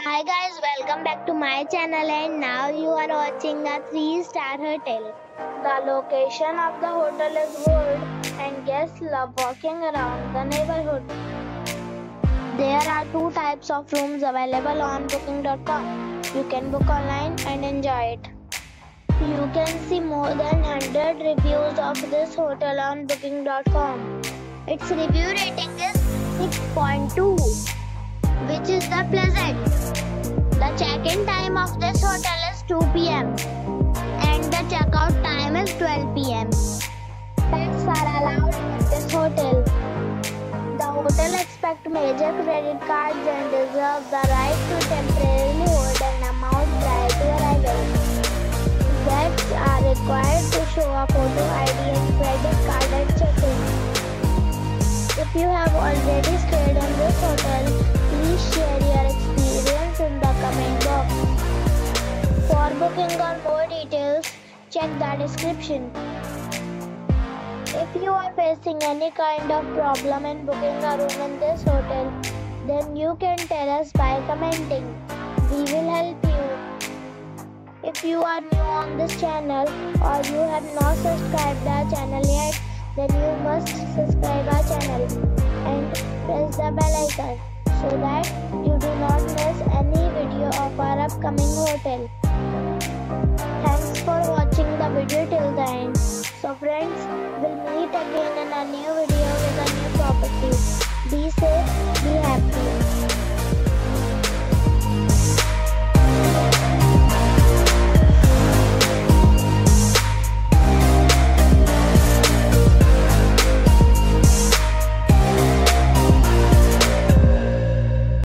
Hi guys, welcome back to my channel and now you are watching a 3-star hotel. The location of the hotel is good and guests love walking around the neighborhood. There are two types of rooms available on booking.com. You can book online and enjoy it. You can see more than 100 reviews of this hotel on booking.com. Its review rating is 6.2, which is the pleasant. The check-in time of this hotel is 2 p.m. and the check-out time is 12 p.m. Pets are allowed in this hotel. The hotel accepts major credit cards and reserves the right to temporarily hold an amount prior to arrival. Guests are required to show a photo ID and credit card at check-in. If you have already stayed in this hotel, please share your experience in the comment box. For booking or more details, check the description. If you are facing any kind of problem in booking a room in this hotel, then you can tell us by commenting. We will help you. If you are new on this channel or you have not subscribed our channel yet, then you must subscribe our channel and press the bell icon so that you do not miss any video of our upcoming hotel. Thanks for watching the video till the end. So friends, we'll meet again in a new video with a new property. Be safe, be happy.